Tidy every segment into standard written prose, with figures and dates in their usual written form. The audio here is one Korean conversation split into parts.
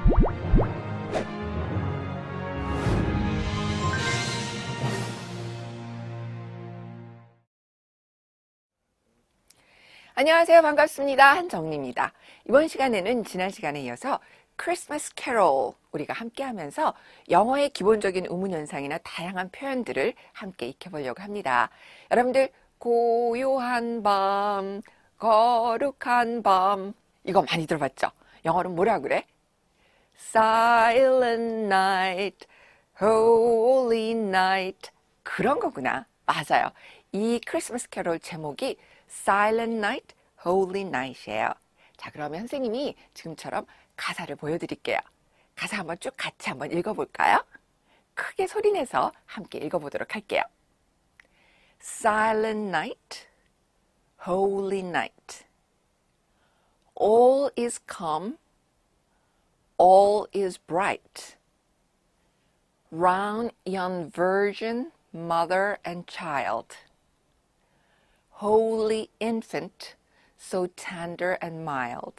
안녕하세요. 반갑습니다. 한정리입니다. 이번 시간에는 지난 시간에 이어서 크리스마스 캐롤 우리가 함께 하면서 영어의 기본적인 의문현상이나 다양한 표현들을 함께 익혀보려고 합니다. 여러분들 고요한 밤, 거룩한 밤 이거 많이 들어봤죠? 영어로 뭐라 그래? Silent night, holy night 그런 거구나. 맞아요. 이 크리스마스 캐롤 제목이 Silent Night, Holy Night이에요. 자, 그러면 선생님이 지금처럼 가사를 보여드릴게요. 가사 한번 쭉 같이 한번 읽어볼까요? 크게 소리내서 함께 읽어보도록 할게요. Silent night, holy night. All is calm, all is bright. Round yon virgin, mother and child. Holy infant, so tender and mild.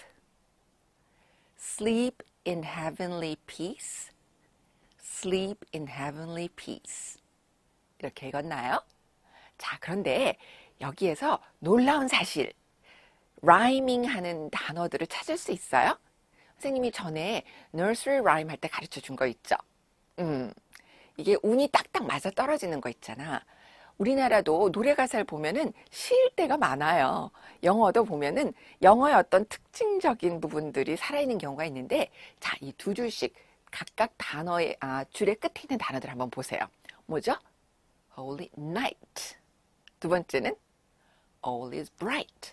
Sleep in heavenly peace. Sleep in heavenly peace. 이렇게 읽었나요? 자, 그런데 여기에서 놀라운 사실, 라이밍 하는 단어들을 찾을 수 있어요? 선생님이 전에 nursery rhyme 할 때 가르쳐 준 거 있죠? 이게 운이 딱딱 맞아 떨어지는 거 있잖아. 우리나라도 노래 가사를 보면은 쉴 때가 많아요. 영어도 보면은 영어의 어떤 특징적인 부분들이 살아있는 경우가 있는데, 자, 이 두 줄씩 각각 단어의 줄의 끝에 있는 단어들 한번 보세요. 뭐죠? Holy night. 두 번째는 all is bright.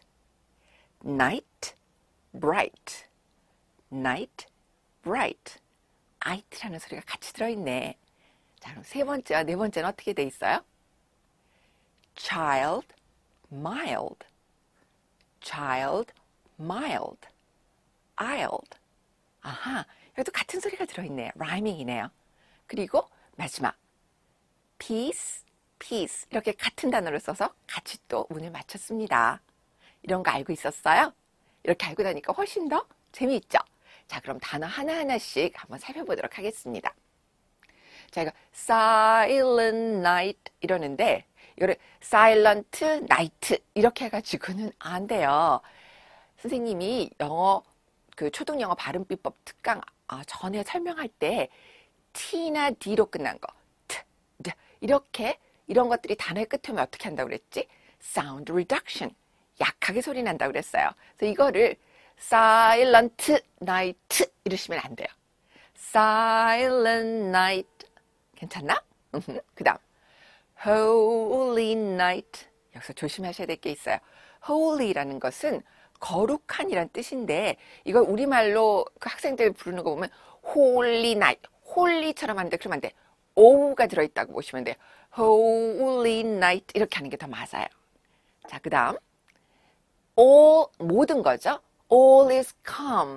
night, bright. night, bright. ight라는 소리가 같이 들어있네. 자, 그럼 세 번째와 네 번째는 어떻게 돼 있어요? child, mild. child, mild. ild. 아하, 여기도 같은 소리가 들어있네요. 라이밍이네요. 그리고 마지막 peace, peace. 이렇게 같은 단어를 써서 같이 또 운을 맞췄습니다. 이런 거 알고 있었어요? 이렇게 알고 나니까 훨씬 더 재미있죠? 자, 그럼 단어 하나하나씩 한번 살펴보도록 하겠습니다. 자, 이거 silent night 이러는데 이거를 silent night 이렇게 해가지고는 안 돼요. 선생님이 영어 그 초등영어 발음비법 특강 전에 설명할 때 T나 D로 끝난 거 T, D 이렇게 이런 것들이 단어의 끝에 오면 어떻게 한다고 그랬지? Sound reduction 약하게 소리 난다고 그랬어요. 그래서 이거를 silent night 이러시면 안 돼요. silent night 괜찮나? 그 다음 holy night 여기서 조심하셔야 될 게 있어요. holy라는 것은 거룩한이란 뜻인데 이걸 우리말로 그 학생들 부르는 거 보면 holy night, holy처럼 하는데 그러면 안 돼. o가 들어있다고 보시면 돼요. holy night 이렇게 하는 게 더 맞아요. 자, 그 다음 all 모든 거죠. all is calm,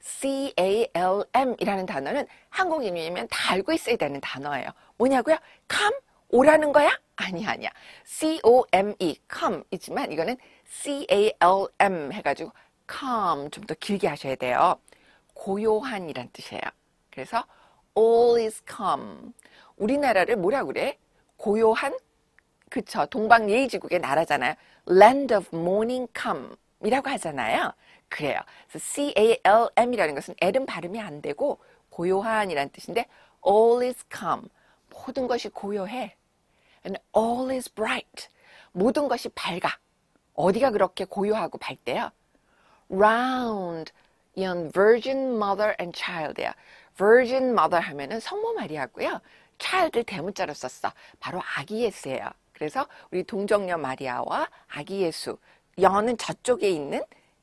C-A-L-M 이라는 단어는 한국인이면 다 알고 있어야 되는 단어예요. 뭐냐고요? calm? 오라는 거야? 아니야. C-O-M-E, calm 이지만 이거는 C-A-L-M 해가지고 calm 좀 더 길게 하셔야 돼요. 고요한이란 뜻이에요. 그래서 all is calm. 우리나라를 뭐라 그래? 고요한? 그쵸. 동방예의지국의 나라잖아요. land of morning calm 이라고 하잖아요. 그래요. 그래서 C-A-L-M이라는 것은 L은 발음이 안 되고 고요한이란 뜻인데 all is calm. 모든 것이 고요해. And all is bright. 모든 것이 밝아. 어디가 그렇게 고요하고 밝대요? Round young virgin mother and child이야. virgin mother 하면은 성모 마리아고요. child을 대문자로 썼어. 바로 아기 예수예요. 그래서 우리 동정녀 마리아와 아기 예수. 여는 저쪽에 있는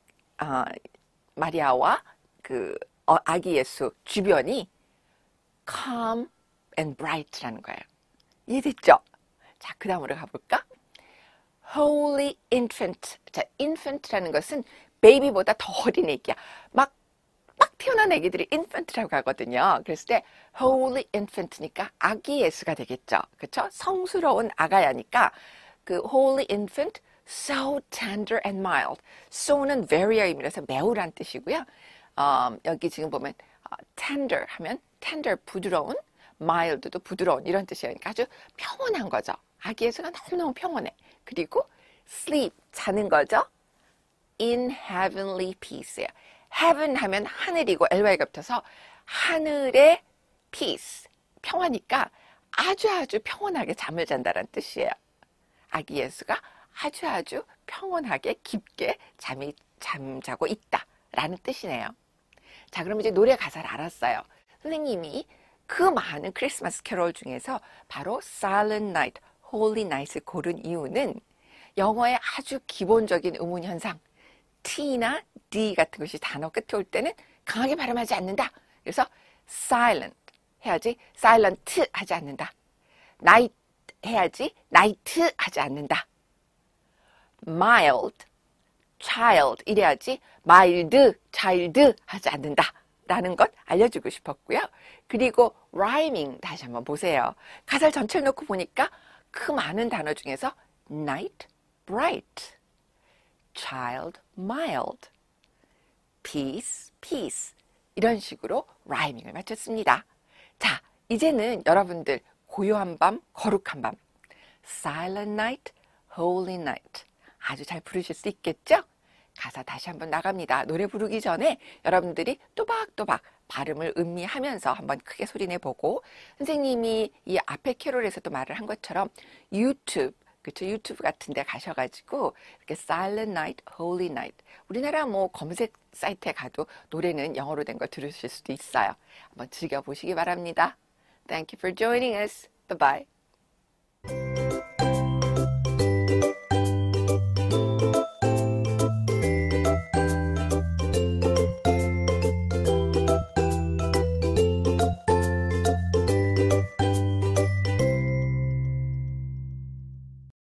마리아와 그 아기 예수 주변이 calm and bright라는 거예요. 이해됐죠? 자, 그 다음으로 가볼까? Holy infant. 자, infant라는 것은 베이비보다 더 어린 애기야. 막 태어난 애기들이 infant라고 하거든요. 그랬을 때 holy infant니까 아기 예수가 되겠죠. 그렇죠? 성스러운 아가야니까 그 holy infant so tender and mild. so는 very의 의미라서 매우란 뜻이고요. 여기 지금 보면 tender 하면 tender 부드러운, mild도 부드러운 이런 뜻이에요. 그러니까 아주 평온한 거죠. 아기 예수가 너무너무 평온해. 그리고 sleep 자는 거죠. in heavenly peace예요. heaven 하면 하늘이고 ly가 붙어서 하늘의 peace 평화니까 아주 평온하게 잠을 잔다는 뜻이에요. 아기 예수가 아주 평온하게 깊게 잠자고 있다라는 뜻이네요. 자, 그럼 이제 노래 가사를 알았어요. 선생님이 그 많은 크리스마스 캐롤 중에서 바로 Silent Night, Holy Night을 고른 이유는 영어의 아주 기본적인 의문 현상 T나 D 같은 것이 단어 끝에 올 때는 강하게 발음하지 않는다. 그래서 silent 해야지 silent 하지 않는다. night 해야지 night 하지 않는다. mild, child 이래야지 mild, child 하지 않는다. 라는 것 알려주고 싶었고요. 그리고 rhyming 다시 한번 보세요. 가사를 전체를 놓고 보니까 그 많은 단어 중에서 night, bright, child, mild, peace, peace 이런 식으로 라이밍을 맞췄습니다. 자, 이제는 여러분들 고요한 밤, 거룩한 밤 Silent Night, Holy Night 아주 잘 부르실 수 있겠죠? 가사 다시 한번 나갑니다. 노래 부르기 전에 여러분들이 또박또박 발음을 음미하면서 한번 크게 소리내보고 선생님이 이 앞에 캐롤에서도 말을 한 것처럼 유튜브 그쵸? 유튜브 같은 데 가셔가지고 이렇게 Silent Night, Holy Night 우리나라 뭐 검색 사이트에 가도 노래는 영어로 된 거 들으실 수도 있어요. 한번 즐겨보시기 바랍니다. Thank you for joining us. Bye-bye.